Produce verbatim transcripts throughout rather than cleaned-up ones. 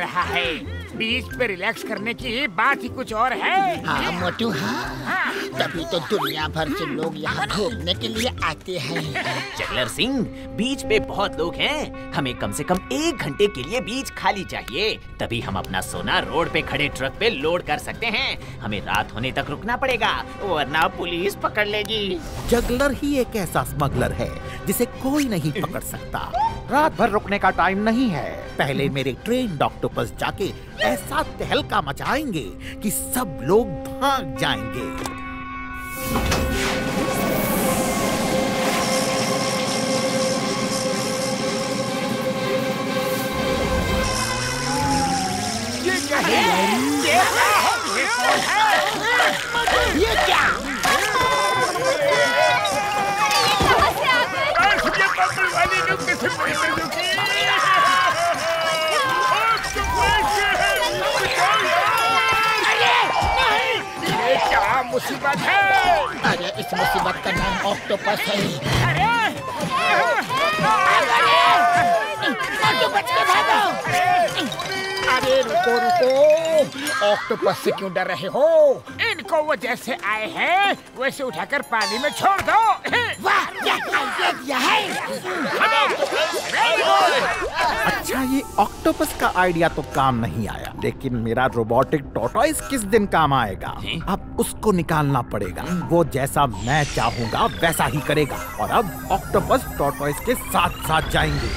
रहा है। बीच पे रिलैक्स करने की बात ही कुछ और है। हाँ मोटू, हाँ, तभी तो दुनिया भर से लोग यहाँ घूमने के लिए आते हैं। जगलर सिंह, बीच पे बहुत लोग हैं। हमें कम से कम एक घंटे के लिए बीच खाली चाहिए, तभी हम अपना सोना रोड पे खड़े ट्रक पे लोड कर सकते हैं। हमें रात होने तक रुकना पड़ेगा, वरना पुलिस पकड़ लेगी। जगलर ही एक ऐसा स्मगलर है जिसे कोई नहीं पकड़ सकता। रात भर रुकने का टाइम नहीं है। पहले मेरे ट्रेन ऑक्टोपस जाके ऐसा तहलका मचाएंगे कि सब लोग भाग जाएंगे। ये क्या है? ये कौन है? ये क्या? मुसीबत है। अरे इस मुसीबत का नाम ऑक्टोपस है। अरे मोटू बच के भागो। अरे रुको रुको, ऑक्टोपस से क्यों डर रहे हो? इनको वो जैसे आए हैं वैसे उठाकर पानी में छोड़ दो। वाह, क्या आइडिया दिया है। अच्छा, ये ऑक्टोपस का आइडिया तो काम नहीं आया, लेकिन मेरा रोबोटिक टॉर्टोइस किस दिन काम आएगा। अब उसको निकालना पड़ेगा। वो जैसा मैं चाहूंगा वैसा ही करेगा। और अब ऑक्टोपस टॉर्टोइस के साथ साथ जाएंगे।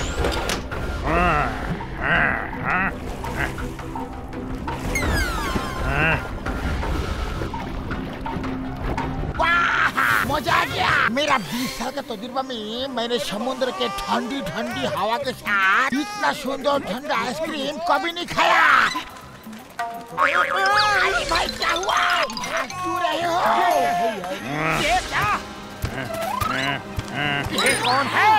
मजा आ गया। मेरा बीस साल का तजुर्बा में मैंने समुद्र के ठंडी ठंडी हवा के साथ इतना सुंदर ठंडा आइसक्रीम कभी नहीं खाया। अरे भाई क्या हुआ? भाग क्यों रहे हो? ये क्या? ये कौन है?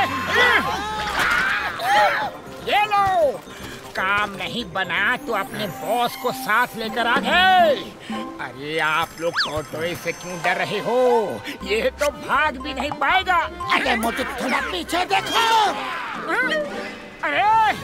ये लो, काम नहीं बना तो अपने बॉस को साथ लेकर आ गए। अरे आप लोग टॉर्टोइस से क्यों डर रहे हो? ये तो भाग भी नहीं पाएगा। अरे मोटू, थोड़ा पीछे देखो। अरे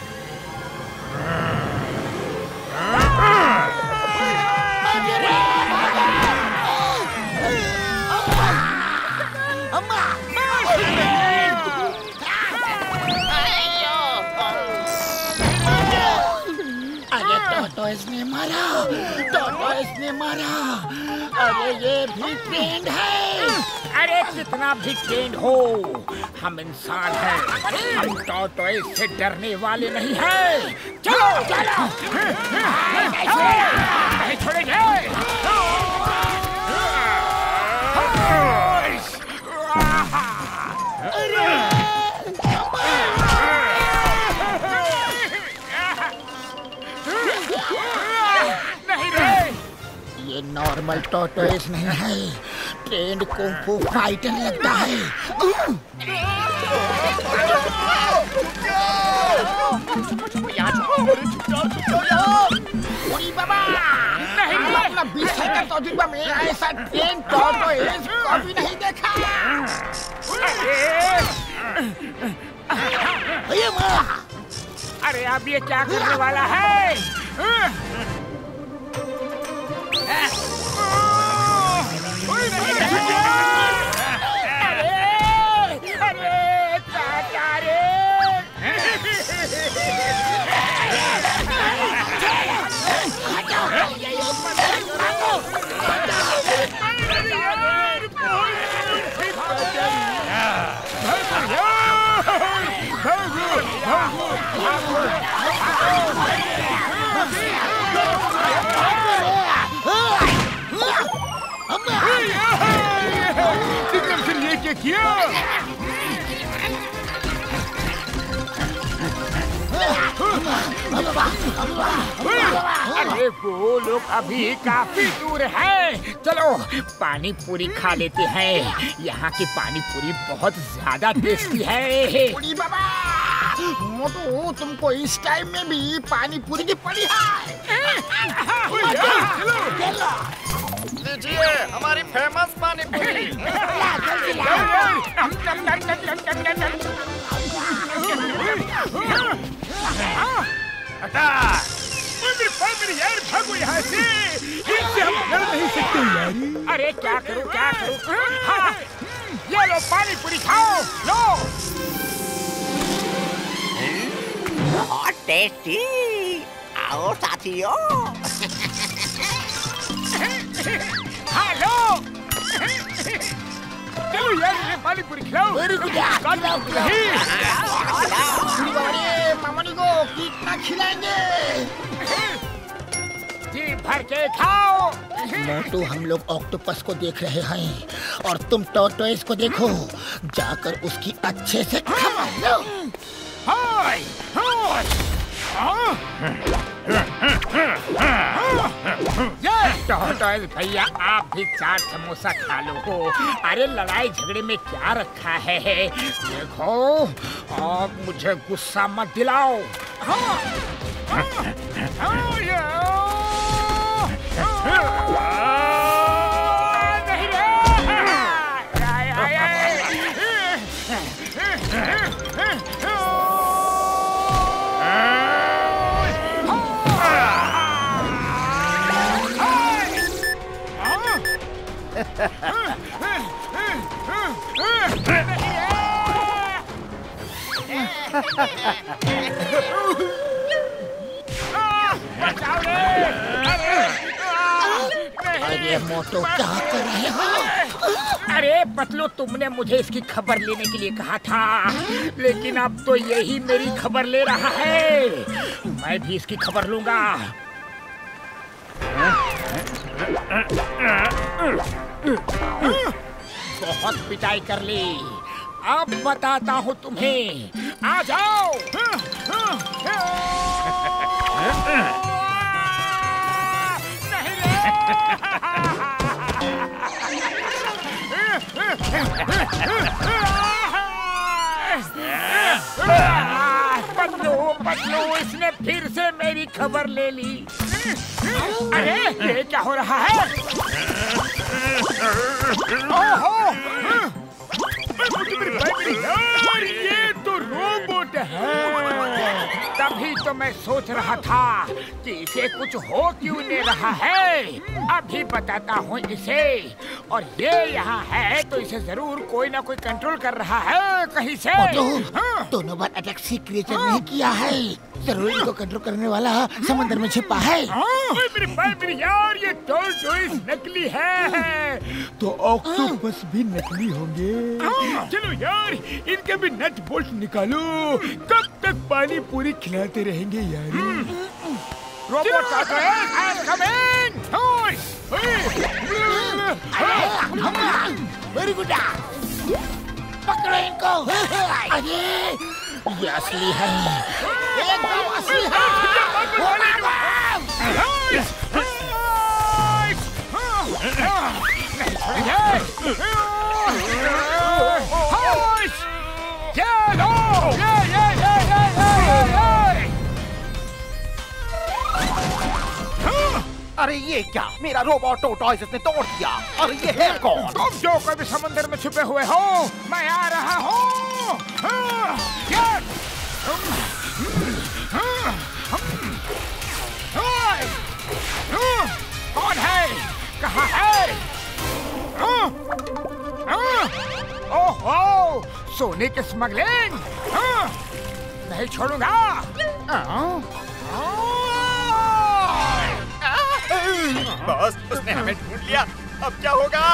टॉर्टोइस ने मारा, टॉर्टोइस ने मारा। अरे ये भी ट्रेंड है। अरे कितना भी ट्रेंड हो, हम इंसान हैं। हम टॉर्टोइस से डरने वाले नहीं हैं। चलो चलो, नहीं छोड़ेंगे। ये नॉर्मल टॉर्टोइस नहीं है, ट्रेंड कुंफू फाइटर लगता है। बाबा, नहीं अपना बीस साल का तजुर्बा में ऐसा ट्रेंड टॉर्टोइस कभी नहीं देखा। अरे अब ये क्या करने वाला है? ये क्या? अरे वो लोग अभी काफी दूर हैं। चलो पानी पूरी खा लेते हैं। यहाँ की पानी पूरी बहुत ज्यादा टेस्टी है। बाबा, मोटू तुमको इस टाइम में भी पानी पूरी की पड़ी है। लीजिए हमारी फेमस पानी पूरी। हटा। अरे क्या करूं क्या करूं? हाँ, ये लो पानी पूरी खाओ, लो। बहुत टेस्टी। आओ साथियों। हाँ लो। चलो यार ये पानी पूरी खिलाओ। अरे मामनी को कितना खिलाएंगे? जी भर के खाओ। मोटू, हम लोग ऑक्टोपस को देख रहे हैं और तुम टॉर्टोइस को देखो। जाकर उसकी अच्छे से खबर लो। हाय हाय ये टॉर्टोइस भैया, आप भी चाट समोसा खा लो। अरे लड़ाई झगड़े में क्या रखा है? देखो, आप मुझे गुस्सा मत दिलाओ। हाँ, हाँ, हाँ, ये, नहीं रे। आय, आय, आय। अरे मोटू, क्या कर रहे हो? अरे पतलू, तुमने मुझे इसकी खबर लेने के लिए कहा था, लेकिन अब तो यही मेरी खबर ले रहा है। मैं भी इसकी खबर लूंगा। बहुत पिटाई कर ली, अब बताता हूँ तुम्हें। आ जाओ। नहीं पतलू पतलू, इसने फिर से मेरी खबर ले ली। अरे ये क्या हो रहा है? ओहो, यार ये तो रोबोट है। तभी तो मैं सोच रहा था कि इसे कुछ हो क्यों नहीं रहा है। अभी बताता हूँ इसे। और ये यहाँ है तो इसे जरूर कोई ना कोई कंट्रोल कर रहा है कहीं से। हाँ? दोनों बार अटैक सी क्रिएचर हाँ? नहीं किया है। जरूर इनको कंट्रोल करने वाला समंदर में छिपा है। हाँ? मेरी भाई मेरी यार, ये टॉर्टोइस नकली है तो ऑक्टोपस भी नकली होंगे। हाँ? चलो यार, इनके भी नट बोल्ट निकालो। कब तक पानी पूरी खिलाते रहेंगे यार? Robot very good. पकड़ो इनको। अरे ये असली है, एकदम असली है। अरे ये क्या, मेरा रोबोट टॉर्टोइस इसने तोड़ दिया। अरे ये है कौन? तुम जो कभी समंदर में छुपे हुए हो, मैं आ रहा हूँ। कौन है? कहाँ है? ओहो, सोने की स्मगलिंग। नहीं छोड़ूंगा। बॉस, उसने हमें ढूंढ लिया। अब क्या होगा?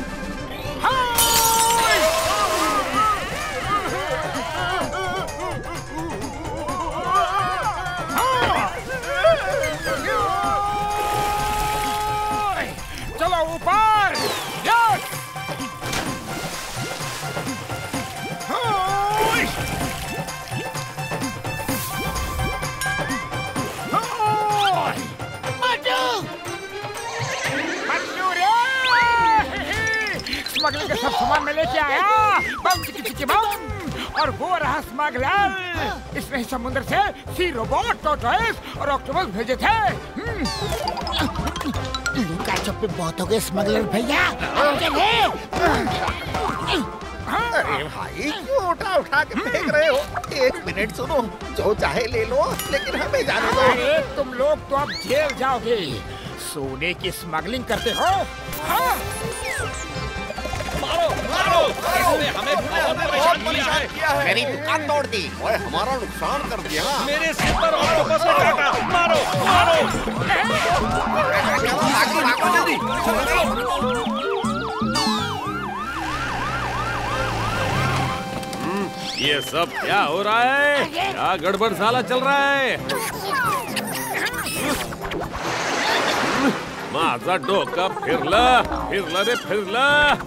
चलो ऊपर। स्मगलिंग का सब सामान मैं लेके आया। बम चिकी चिकी बम। और वो रहा स्मगलर। इसने ही समुद्र से सी रोबोट, टॉर्टोइस और ऑक्टोपस भेजे थे। लुका चुप्पी बहुत हो गए स्मगलर भैया। अरे भाई, क्यों उठा उठा के फेंक रहे हो? एक मिनट सुनो, जो चाहे ले लो, लेकिन हमें जाने दो। अरे तुम लोग तो अब जेल जाओगे। सोने की स्मगलिंग करते हो? हाँ? मारो, मारो, इसने हमें बहुत परेशान किया है। मेरी दुकान तोड़ दी और हमारा नुकसान कर दिया। मेरे सिर पर ऑक्टोपस ने काटा। मारो, मारो। भागो, भागो जल्दी। ये सब क्या हो रहा है? क्या गड़बड़ साला चल रहा है? माझा डोका फिरला, फिरला रे फिरला।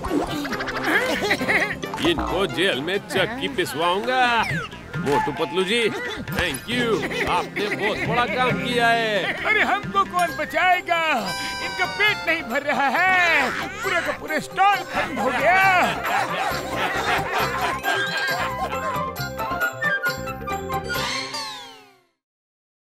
इनको जेल में चक्की पिसवाऊंगा। मोटू पतलू जी, थैंक यू, आपने बहुत बड़ा काम किया है। अरे हमको कौन बचाएगा? इनका पेट नहीं भर रहा है, पूरे का पूरे स्टॉल खत्म हो गया।